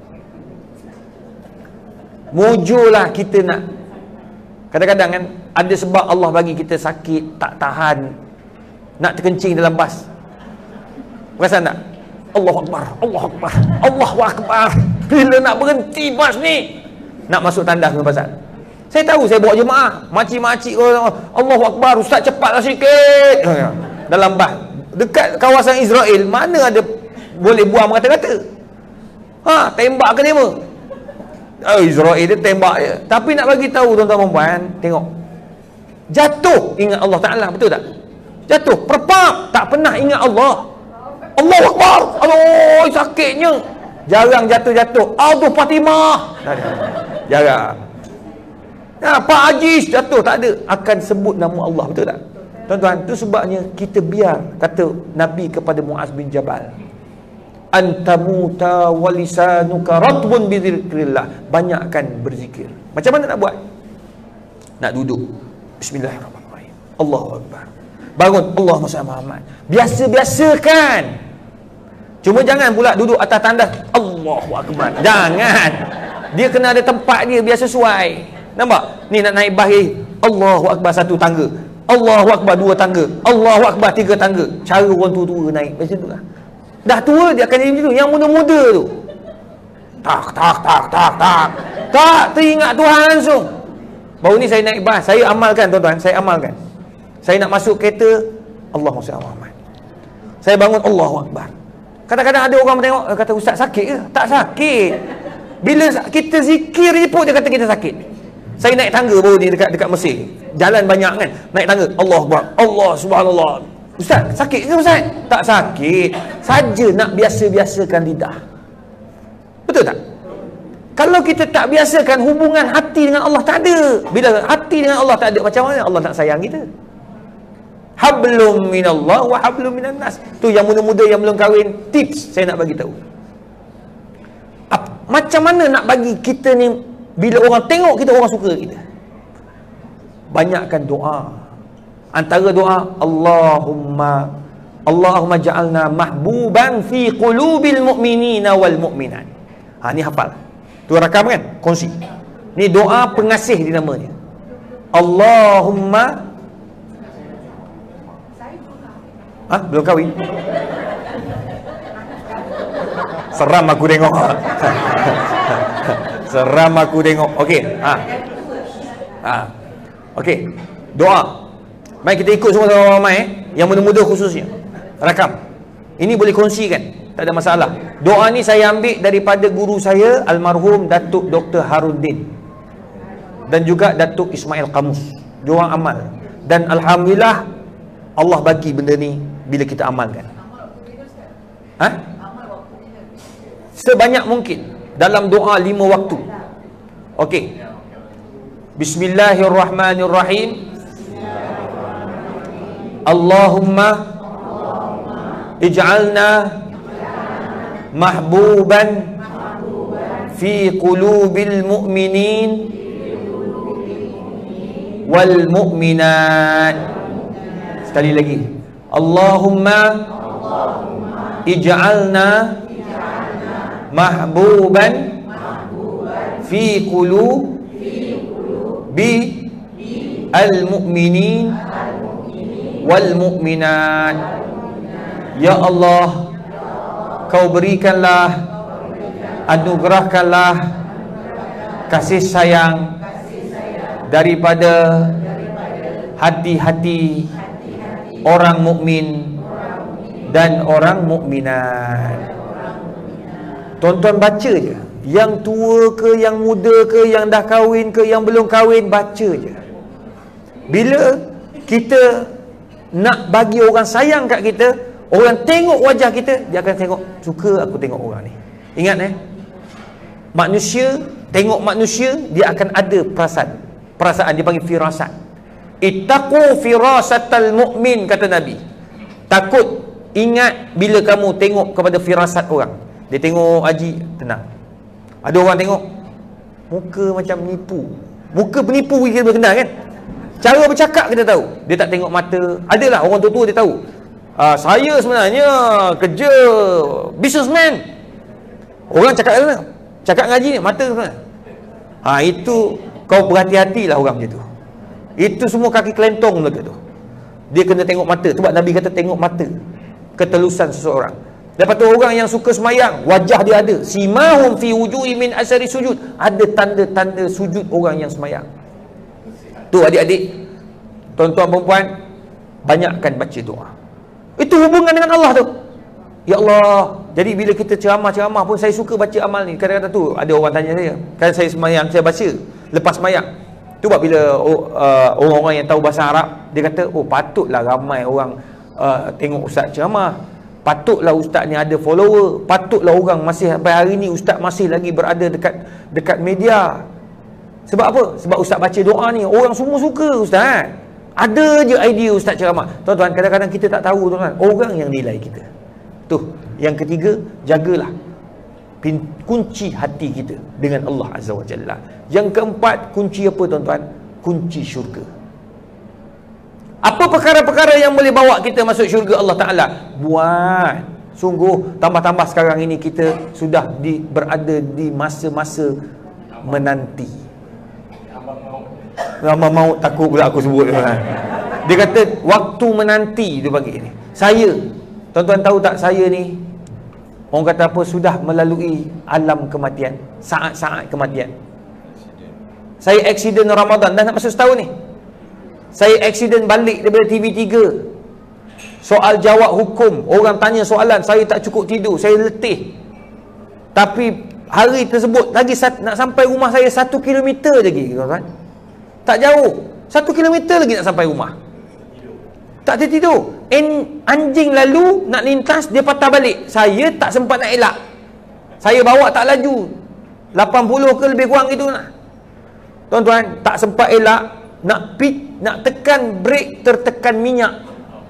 Mujurlah kita nak. Kadang-kadang kan ada sebab Allah bagi kita sakit, tak tahan, nak terkencing dalam bas. Perasan tak? Allahu Akbar, Allahu Akbar, Allahu Akbar. Bila nak berhenti bas ni, nak masuk tandas ke pasal. Saya tahu, saya bawa jemaah, makcik-makcik, Allahu Akbar, ustaz cepatlah sikit. Dalam bas, dekat kawasan Israel, mana ada boleh buang kata-kata. Ha, tembak ke tema. Oh, Israel dia tembak je. Tapi nak bagi tahu tuan-tuan perempuan, tengok. Jatuh ingat Allah Ta'ala, betul tak? Jatuh, perpap, tak pernah ingat Allah. Allahu Akbar. Aduh, sakitnya. Jarang jatuh-jatuh. Aduh, Fatimah. Jarang. Ya, Pak Haji jatuh, tak ada. Akan sebut nama Allah, betul tak? Tuan-tuan, itu sebabnya kita biar, kata Nabi kepada Muaz bin Jabal, antamuta walisanuka ratbun bizikrillah, banyakkan berzikir. Macam mana nak buat? Nak duduk, bismillahirrahmanirrahim, Allahu Akbar, bangun, Allahumma shalli Muhammad. Biasa-biasakan. Cuma jangan pula duduk atas tandas Allahu Akbar. Jangan. Dia kena ada tempat dia biar sesuai. Nampak? Ni nak naik bahi, Allahu Akbar satu tangga, Allahu Akbar dua tangga, Allahu Akbar tiga tangga. Cara orang tua-tua naik macam tu lah. Dah tua dia akan jadi macam tu. Yang muda-muda tu, tak tak tak tak tak tak teringat Tuhan langsung. Baru ni saya naik bas, saya amalkan tuan-tuan, saya amalkan. Saya nak masuk kereta, Allahumma salli ala Muhammad. Saya bangun, Allahu Akbar. Kadang-kadang ada orang tengok, kata ustaz sakit ke? Tak sakit. Bila kita zikir je pun dia kata kita sakit. Saya naik tangga baru ni dekat dekat Mesir. Jalan banyak kan, naik tangga, Allah Akbar, Allah subhanallah. Ustaz, sakit ke ustaz? Tak sakit. Saja nak biasa-biasakan lidah. Betul tak? Kalau kita tak biasakan hubungan hati dengan Allah, tak ada. Bila hati dengan Allah tak ada, macam mana Allah nak sayang kita? Hablum minallah wa hablum minan nas. Tu yang muda-muda yang belum kahwin, tips saya nak bagi tahu. Ap, macam mana nak bagi kita ni, bila orang tengok kita, orang suka kita? Banyakkan doa. Antara doa, Allahumma Allahumma ja'alna mahbuban fi qulubil mu'minina wal mu'minat. Ha, ni hafal. Tu rakam kan? Kongsi. Ni doa pengasih di namanya. Allahumma. Ha? Belum kahwin? Seram aku tengok. Seram aku tengok. Okey. Ha. Ha. Okey. Doa. Mari kita ikut semua ramai eh. Yang muda-muda khususnya. Rakam. Ini boleh kongsikan. Tak ada masalah. Doa ni saya ambil daripada guru saya, almarhum Datuk Doktor Haruddin, dan juga Datuk Ismail Qamus. Dia orang amal. Dan alhamdulillah Allah bagi benda ni bila kita amalkan. Ha? Sebanyak mungkin dalam doa lima waktu. Okey. Bismillahirrahmanirrahim. Allahumma ij'alna mahbuban fi qulubil mu'minin wal mu'minat. Sekali lagi. Allahumma ij'alna mahbuban fi qulubi al mu'minin wal mu'minat. Ya Allah, Kau berikanlah, anugerahkanlah kasih sayang daripada hati-hati orang mukmin dan orang mukminat. Tuan-tuan baca je. Yang tua ke, yang muda ke, yang dah kahwin ke, yang belum kahwin, baca je. Bila kita nak bagi orang sayang kat kita, orang tengok wajah kita, dia akan tengok, suka aku tengok orang ni. Ingat eh, manusia tengok manusia, dia akan ada perasaan. Perasaan dia panggil firasat. Ittaqu firasatal mu'min, kata Nabi. Takut, ingat bila kamu tengok kepada firasat orang. Dia tengok haji, tenang. Ada orang tengok muka macam menipu. Muka penipu kita berkenal kan? Cara bercakap kita tahu. Dia tak tengok mata. Adalah orang tua-tua dia tahu. Uh, saya sebenarnya kerja businessman. Orang cakap apa? Cakap ngaji ni, mata sebenarnya. Ha, itu kau berhati-hatilah orang macam tu. Itu semua kaki kelentong mereka tu. Dia kena tengok mata. Sebab Nabi kata tengok mata, ketelusan seseorang. Lepas tu orang yang suka semayang, wajah dia ada. Simahum fi wujuhi min asari sujud. Ada tanda-tanda sujud orang yang semayang. Tu adik-adik, tuan-tuan perempuan, banyakkan baca doa. Itu hubungan dengan Allah tu. Ya Allah. Jadi bila kita ceramah-ceramah pun, saya suka baca amal ni. Kadang-kadang tu ada orang tanya saya, kan saya semayang, saya baca lepas semayang. Tu buat bila uh, orang-orang yang tahu bahasa Arab, dia kata, oh patutlah ramai orang uh, tengok ustaz ceramah. Patutlah ustaz ni ada follower. Patutlah orang masih sampai hari ni ustaz masih lagi berada dekat dekat media. Sebab apa? Sebab ustaz baca doa ni, orang semua suka ustaz. Ada je idea ustaz ceramah. Tuan-tuan, kadang-kadang kita tak tahu tuan-tuan, orang yang nilai kita. Tu, yang ketiga, jagalah kunci hati kita dengan Allah Azza wa Jalla. Yang keempat, kunci apa tuan-tuan? Kunci syurga. Apa perkara-perkara yang boleh bawa kita masuk syurga Allah Ta'ala? Buat. Sungguh, tambah-tambah sekarang ini kita sudah di, berada di masa-masa menanti. Abang maut takut pula aku sebut. Dia kata waktu menanti, dia bagi ni. Saya, tuan-tuan tahu tak, saya ni orang kata apa, sudah melalui alam kematian, saat-saat kematian. Saya aksiden Ramadan, dah nak masuk setahun ni. Saya aksiden balik daripada T V tiga. Soal jawab hukum, orang tanya soalan, saya tak cukup tidur, saya letih. Tapi hari tersebut lagi sat, nak sampai rumah saya satu kilometer lagi, tuan-tuan. Tak jauh, satu kilometer lagi nak sampai rumah. Tak tertidur. En, anjing lalu nak lintas, dia patah balik. Saya tak sempat nak elak. Saya bawa tak laju, lapan puluh ke lebih kurang gitu nak. Tuan-tuan, tak sempat elak. Nak pit, nak tekan brek, tertekan minyak.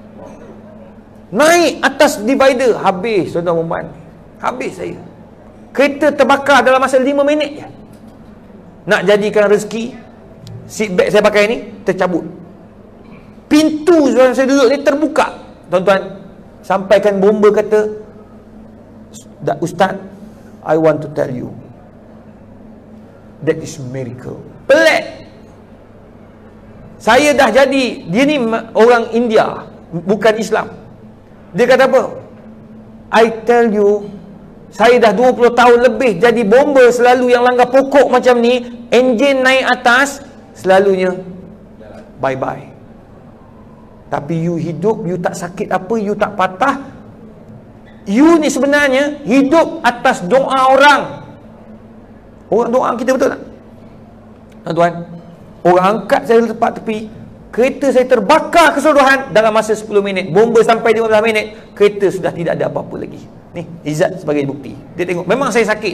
Naik atas divider, habis tuan-tuan perempuan. Habis saya. Kereta terbakar dalam masa lima minit je. Nak jadikan rezeki, seat belt saya pakai ni tercabut. Pintu yang saya duduk ni terbuka. Tuan-tuan, sampaikan bomba kata, Ustaz, I want to tell you, that is miracle. Pelik. Saya dah jadi, dia ni orang India, bukan Islam. Dia kata apa? I tell you, saya dah dua puluh tahun lebih jadi bomber, selalu yang langgar pokok macam ni, enjin naik atas, selalunya bye-bye. Tapi you hidup, you tak sakit apa, you tak patah. You ni sebenarnya hidup atas doa orang. Orang doa kita, betul tak? Tuan-tuan, orang angkat saya lepas tepi, kereta saya terbakar keseluruhan dalam masa sepuluh minit. Bomba sampai lima belas minit, kereta sudah tidak ada apa-apa lagi. Ni Izzat sebagai bukti. Dia tengok, memang saya sakit,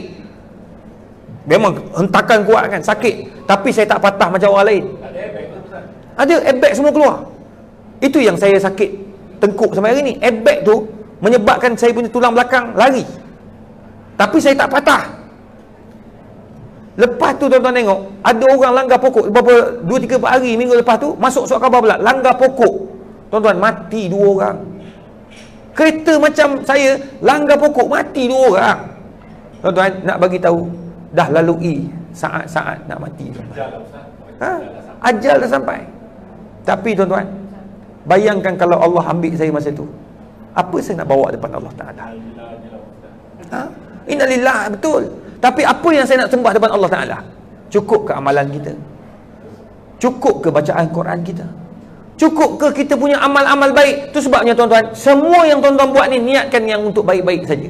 memang hentakan kuat kan, sakit, tapi saya tak patah macam orang lain. Ada airbag semua keluar. Itu yang saya sakit tengkuk sampai hari ni. Airbag tu menyebabkan saya punya tulang belakang lari, tapi saya tak patah. Lepas tu tuan-tuan tengok, ada orang langgar pokok beberapa dua tiga hari minggu lepas tu, masuk surat khabar pula, langgar pokok. Tuan-tuan, mati dua orang. Kereta macam saya langgar pokok, mati dua orang. Tuan-tuan, nak bagi tahu dah lalui saat-saat nak mati, tuan-tuan. Ha? Ajal dah sampai. Tapi tuan-tuan, bayangkan kalau Allah ambil saya masa tu, apa saya nak bawa depan Allah Ta'ala? Ha? Innalillah, betul. Tapi apa yang saya nak sembah depan Allah Ta'ala? Cukup ke amalan kita? Cukup ke bacaan Quran kita? Cukup ke kita punya amal-amal baik? Itu sebabnya tuan-tuan, semua yang tuan-tuan buat ni, niatkan yang untuk baik-baik saja.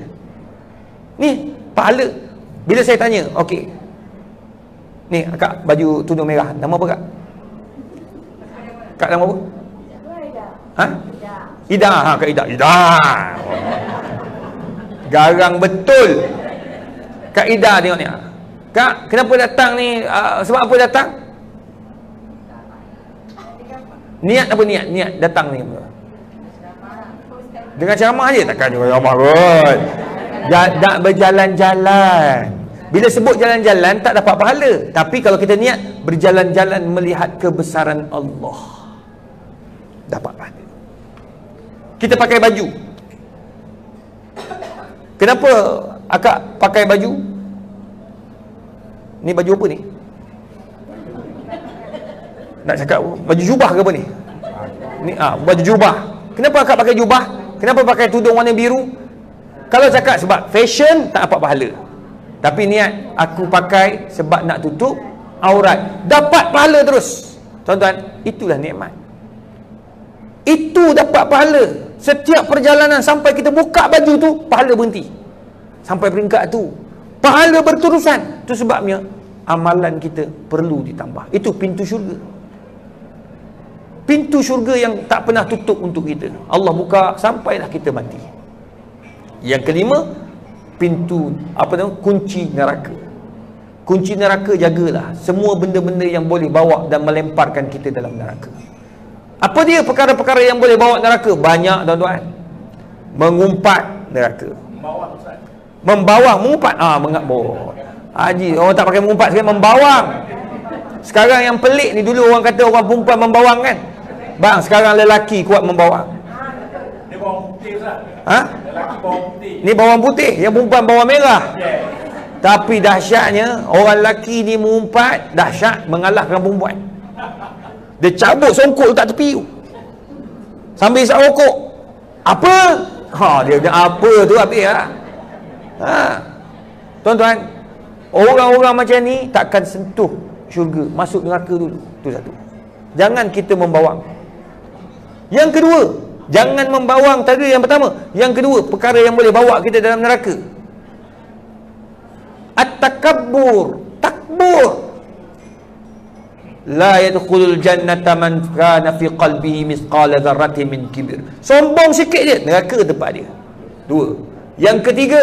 Ni pahala. Bila saya tanya, okey, ni akak baju tudung merah, nama apa kak? Kak nama apa? Ha? Ida. Ha, Kak Ida. Ida. Garang betul. Kak Ida tengok ni. Kak, kenapa datang ni? Uh, sebab apa datang? Niat apa niat? Niat datang ni. Dengan ceramah je, takkan juga ceramah kot. Tak berjalan-jalan. Bila sebut jalan-jalan, tak dapat pahala. Tapi kalau kita niat berjalan-jalan melihat kebesaran Allah, dapat pahala. Kita pakai baju. Kenapa akak pakai baju? Ni baju apa ni? Nak cakap baju jubah ke apa ni? Ni ah, baju jubah. Kenapa akak pakai jubah? Kenapa pakai tudung warna biru? Kalau cakap sebab fashion, tak dapat pahala. Tapi niat, aku pakai sebab nak tutup aurat, dapat pahala terus. Tuan-tuan, itulah nikmat. Itu dapat pahala. Setiap perjalanan sampai kita buka baju tu, pahala berhenti. Sampai peringkat tu, pahala berterusan. Itu sebabnya amalan kita perlu ditambah. Itu pintu syurga. Pintu syurga yang tak pernah tutup untuk kita, Allah buka sampailah kita mati. Yang kelima, pintu apa nama? Kunci neraka. Kunci neraka, jagalah semua benda-benda yang boleh bawa dan melemparkan kita dalam neraka. Apa dia perkara-perkara yang boleh bawa neraka? Banyak tuan-tuan. Mengumpat neraka. Membawang, mengumpat. Ah, mengabur. Haji, orang tak pakai mengumpat sekarang, membawang. Sekarang yang pelik ni, dulu orang kata orang perempuan membawang kan. Bang, sekarang lelaki kuat membawang. Dia bawang putih Ustaz. Ha? Lelaki bawang putih. Ni bawang putih, yang perempuan bawang merah. Yeah. Tapi dahsyatnya, orang lelaki ni mengumpat, dahsyat mengalahkan perempuan. Dia cabut songkok letak tepi tu, sambil isap rokok. Apa? Ha, dia bilang apa tu habis lah. Ha. Tuan-tuan, orang-orang macam ni takkan sentuh syurga, masuk neraka dulu. Itu satu. Jangan kita membawang. Yang kedua, jangan membawang tadi yang pertama. Yang kedua, perkara yang boleh bawa kita dalam neraka. At-takabbur, takbur. La yadkhulul jannata man kana fi qalbihi mithqala dzarratin min kibir. Sombong sikit je, neraka tempat dia. Dua. Yang ketiga,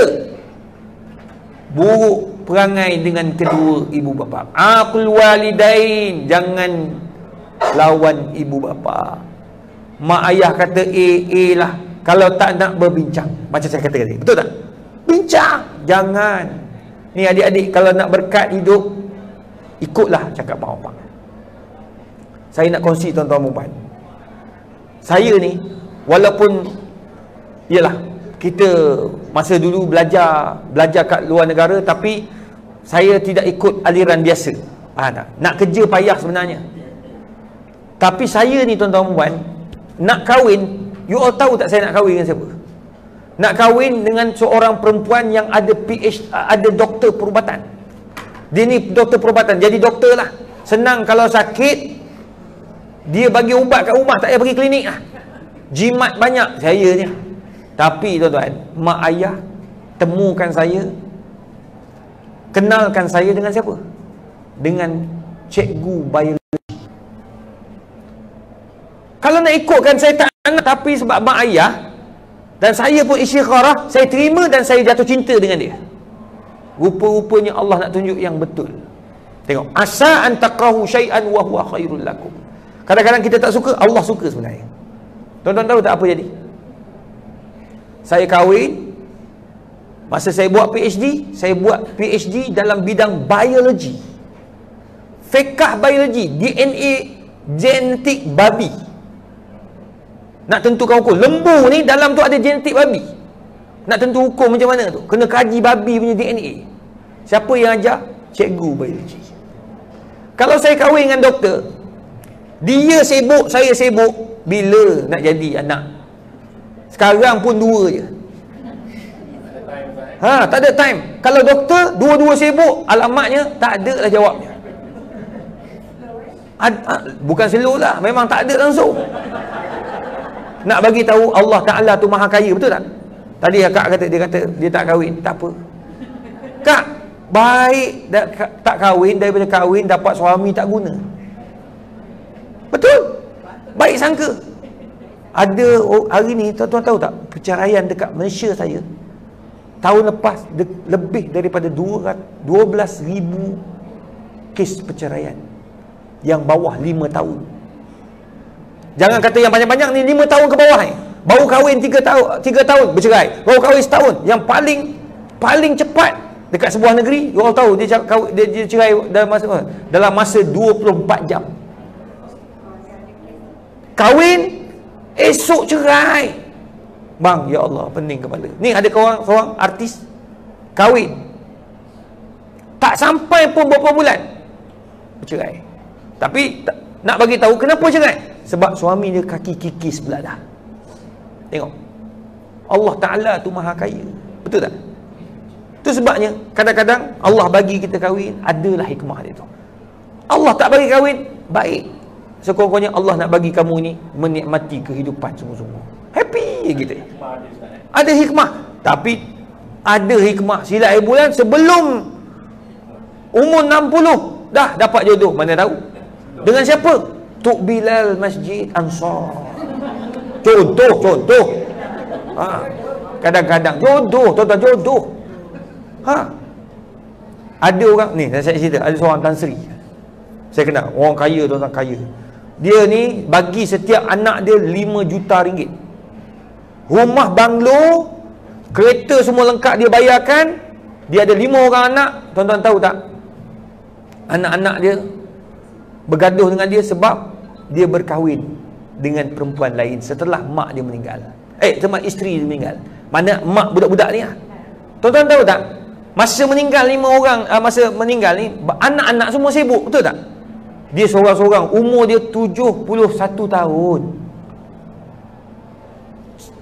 buruk perangai dengan kedua ibu bapa. Aqul walidain, jangan lawan ibu bapa. Mak ayah kata A, A lah. Kalau tak nak berbincang, macam saya kata tadi, betul tak? Bincang, jangan. Ni adik-adik, kalau nak berkat hidup, ikutlah cakap mak bapak. Saya nak kongsi tuan-tuan perempuan, saya ni walaupun yalah kita masa dulu belajar belajar kat luar negara, tapi saya tidak ikut aliran biasa. Ah, nak, nak kerja payah sebenarnya. Tapi saya ni tuan-tuan perempuan, nak kahwin, you all tahu tak saya nak kahwin dengan siapa? Nak kahwin dengan seorang perempuan yang ada P H, ada doktor perubatan. Dia ni doktor perubatan, jadi doktor lah. Senang kalau sakit, dia bagi ubat kat rumah, tak payah pergi klinik lah. Jimat banyak saya ni. Tapi tuan-tuan, mak ayah temukan saya, kenalkan saya dengan siapa? Dengan cikgu biologi. Kalau nak ikutkan saya tak nak, tapi sebab mak ayah dan saya pun isyikharah, saya terima dan saya jatuh cinta dengan dia. Rupa-rupanya Allah nak tunjuk yang betul. Tengok, asa an takrahu syai'an wa huwa khairul lakum. Kadang-kadang kita tak suka, Allah suka sebenarnya. Tuan-tuan tahu tak apa jadi? Saya kahwin, masa saya buat P H D, saya buat P H D dalam bidang biologi, fiqh biologi, D N A, genetik babi. Nak tentukan hukum, lembu ni dalam tu ada genetik babi. Nak tentu hukum macam mana tu, kena kaji babi punya D N A. Siapa yang ajar? Cikgu biologi. Kalau saya kahwin dengan doktor, dia sibuk, saya sibuk, bila nak jadi anak? Sekarang pun dua je. Ha, tak ada time. Kalau doktor, dua-dua sibuk, alamatnya tak ada lah jawabnya. Ad, ha, bukan slow lah, memang tak ada langsung. Nak bagi tahu Allah Ta'ala tu maha kaya, betul tak? Tadi akak kata, dia kata dia tak kahwin. Tak apa, kak, baik da, tak kahwin daripada kahwin dapat suami tak guna. Betul? Baik sangka. Ada oh, hari ni tuan-tuan tahu tak, perceraian dekat Malaysia saya tahun lepas de, lebih daripada dua belas ribu kes perceraian yang bawah lima tahun. Jangan kata yang panjang-panjang ni, lima tahun ke bawah ni. Baru kahwin tiga tahun, tiga tahun bercerai. Baru kahwin setahun. Yang paling paling cepat dekat sebuah negeri, you all tahu dia kahwin, dia, dia cerai dalam masa dalam masa dua puluh empat jam. Kahwin, esok cerai. Bang, ya Allah, pening kepala. Ni ada kawan seorang artis kahwin, tak sampai pun berapa bulan bercerai. Tapi tak, nak bagi tahu kenapa cerai? Sebab suami dia kaki kikis pula dah. Tengok, Allah Ta'ala tu maha kaya, betul tak? Itu sebabnya kadang-kadang Allah bagi kita kahwin, adalah hikmah dia tu. Allah tak bagi kahwin, baik, sekurang-kurangnya Allah nak bagi kamu ni menikmati kehidupan sungguh-sungguh, happy gitu. Ada hikmah. Tapi ada hikmah silap air bulan sebelum umur enam puluh dah dapat jodoh. Mana tahu dengan siapa? Tok Bilal Masjid Ansar. Contoh, contoh. Ha. Kadang-kadang jodoh, tuan-tuan, jodoh. Ha. Ada orang ni, saya cerita, ada seorang Tan Sri. Saya kenal, orang kaya, tuan-tuan, kaya. Dia ni bagi setiap anak dia lima juta ringgit. Rumah banglo, kereta semua lengkap dia bayarkan. Dia ada lima orang anak. Tuan-tuan tahu tak, anak-anak dia bergaduh dengan dia sebab dia berkahwin dengan perempuan lain setelah mak dia meninggal. Eh, setelah isteri dia meninggal. Mana mak budak-budak ni lah. Tuan-tuan tahu tak, masa meninggal lima orang, masa meninggal ni anak-anak semua sibuk, betul tak? Dia seorang-seorang, umur dia tujuh puluh satu tahun.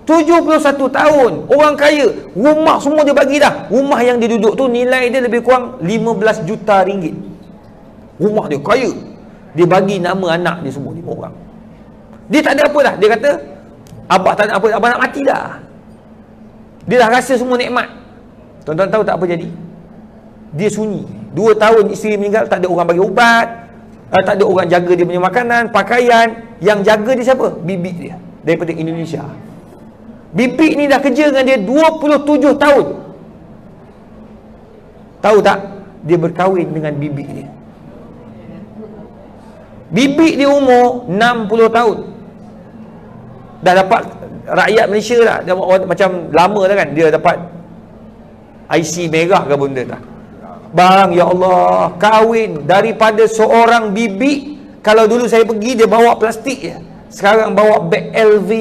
tujuh puluh satu tahun, orang kaya, rumah semua dia bagi dah. Rumah yang dia duduk tu nilai dia lebih kurang lima belas juta ringgit. Rumah dia kaya. Dia bagi nama anak dia semua, lima orang. Dia tak ada apa dah. Dia kata, abah tak ada apa, abah nak mati dah. Dia dah rasa semua nikmat. Tuan-tuan tahu tak apa jadi? Dia sunyi. Dua tahun isteri meninggal, tak ada orang bagi ubat, uh, tak ada orang jaga dia punya makanan, pakaian. Yang jaga dia siapa? Bibik dia daripada Indonesia. Bibik ni dah kerja dengan dia dua puluh tujuh tahun. Tahu tak? Dia berkahwin dengan bibik dia. Bibik dia umur enam puluh tahun. Dah dapat rakyat Malaysia lah. Dia, macam lama dah kan. Dia dapat I C merah ke benda tak? Bang, ya Allah, kahwin daripada seorang bibik. Kalau dulu saya pergi, dia bawa plastik je. Sekarang bawa beg L V.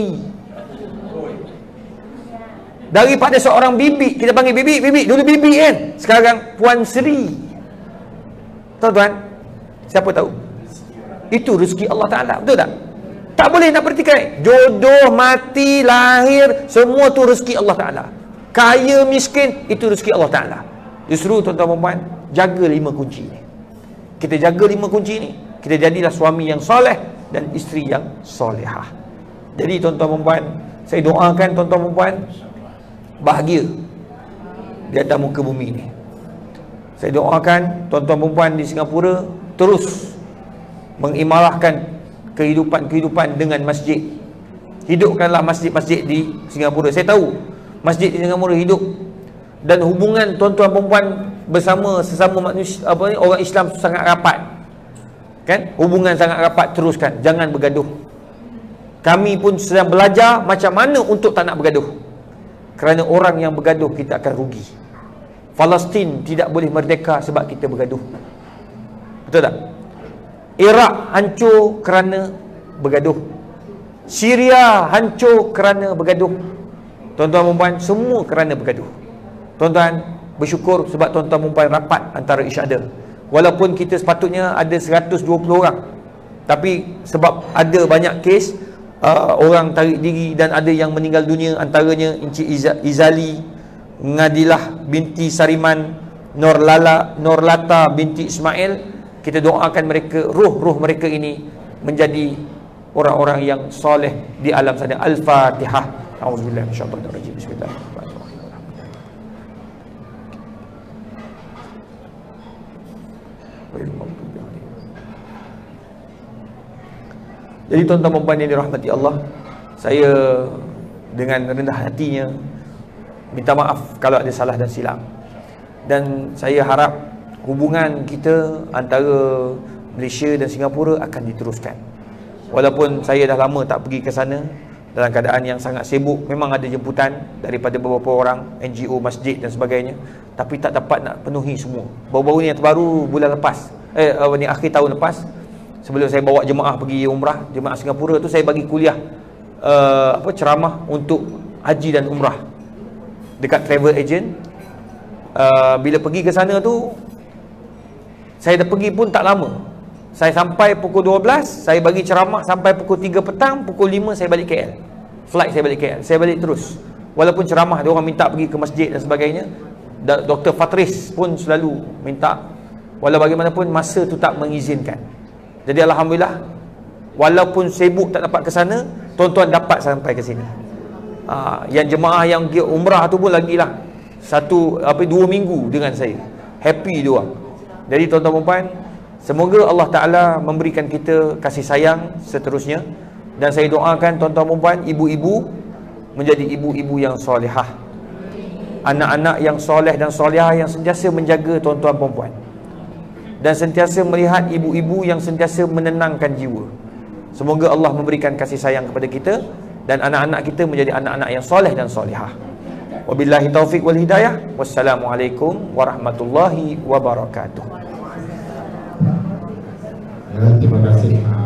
Daripada seorang bibik, kita panggil bibik, bibik. Dulu bibik kan? Sekarang Puan Seri. Tuan-tuan, siapa tahu? Itu rezeki Allah Ta'ala. Betul tak? Tak boleh nak pertikai. Jodoh, mati, lahir, semua tu rezeki Allah Ta'ala. Kaya, miskin, itu rezeki Allah Ta'ala. Justru tuan-tuan perempuan, jaga lima kunci ni. Kita jaga lima kunci ni, kita jadilah suami yang soleh dan isteri yang solehah. Jadi tuan-tuan perempuan, saya doakan tuan-tuan perempuan bahagia di atas muka bumi ni. Saya doakan tuan-tuan perempuan di Singapura terus mengimarahkan kehidupan-kehidupan dengan masjid. Hidupkanlah masjid-masjid di Singapura. Saya tahu masjid di Singapura hidup, dan hubungan tuan-tuan perempuan bersama sesama manusia, apa ni, orang Islam sangat rapat. Kan? Hubungan sangat rapat, teruskan. Jangan bergaduh. Kami pun sedang belajar macam mana untuk tak nak bergaduh. Kerana orang yang bergaduh, kita akan rugi. Palestin tidak boleh merdeka sebab kita bergaduh. Betul tak? Iraq hancur kerana bergaduh. Syria hancur kerana bergaduh. Tuan-tuan perempuan, semua kerana bergaduh. Tuan-tuan bersyukur sebab tuan-tuan perempuan rapat antara each other. Walaupun kita sepatutnya ada seratus dua puluh orang, tapi sebab ada banyak kes, uh, orang tarik diri dan ada yang meninggal dunia, antaranya Encik Izali, Ngadilah binti Sariman, Norlala, Norlata binti Ismail. Kita doakan mereka, ruh-ruh mereka ini menjadi orang-orang yang soleh di alam sana. Al-Fatihah. A'udzubillahi minasyaitonir rajim. Bismillahirrahmanirrahim. Jadi tuan-tuan perempuan yang dirahmati Allah, saya dengan rendah hatinya minta maaf kalau ada salah dan silap. Dan saya harap hubungan kita antara Malaysia dan Singapura akan diteruskan. Walaupun saya dah lama tak pergi ke sana, dalam keadaan yang sangat sibuk, memang ada jemputan daripada beberapa orang, N G O, masjid dan sebagainya, tapi tak dapat nak penuhi semua. Baru-baru ni yang terbaru bulan lepas, eh ni akhir tahun lepas, sebelum saya bawa jemaah pergi umrah, jemaah Singapura tu, saya bagi kuliah uh, apa ceramah untuk haji dan umrah dekat travel agent. Uh, bila pergi ke sana tu, saya dah pergi pun tak lama. Saya sampai pukul dua belas, saya bagi ceramah sampai pukul tiga petang, pukul lima saya balik K L. Flight saya balik K L. Saya balik terus. Walaupun ceramah dia orang minta pergi ke masjid dan sebagainya, Doktor Fatris pun selalu minta, walau bagaimanapun masa tu tak mengizinkan. Jadi alhamdulillah, walaupun sibuk tak dapat ke sana, tuan-tuan dapat sampai ke sini. Ha, yang jemaah yang umrah tu pun lagilah satu apa dua minggu dengan saya. Happy dia orang. Jadi tuan-tuan perempuan, semoga Allah Ta'ala memberikan kita kasih sayang seterusnya. Dan saya doakan tuan-tuan perempuan, ibu-ibu menjadi ibu-ibu yang solehah, anak-anak yang soleh dan solehah, yang sentiasa menjaga tuan-tuan perempuan, dan sentiasa melihat ibu-ibu yang sentiasa menenangkan jiwa. Semoga Allah memberikan kasih sayang kepada kita, dan anak-anak kita menjadi anak-anak yang soleh dan solehah. Wabillahi taufiq wal hidayah. Wassalamualaikum warahmatullahi wabarakatuh. Terima kasih.